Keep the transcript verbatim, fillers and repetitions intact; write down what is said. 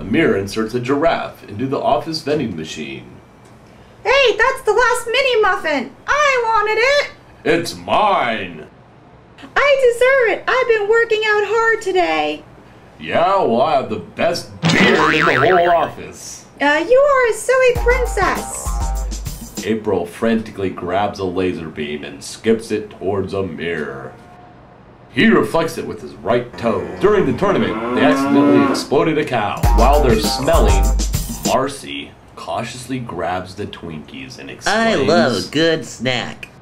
Amir inserts a giraffe into the office vending machine. Hey, that's the last mini muffin! I wanted it! It's mine! I deserve it! I've been working out hard today. Yeah, well, I have the best beard in the whole office. Uh, you are a silly princess. April frantically grabs a laser beam and skips it towards Amir. He reflects it with his right toe. During the tournament, they accidentally exploded a cow. While they're smelling, Marcy cautiously grabs the Twinkies and exclaims, I love a good snack.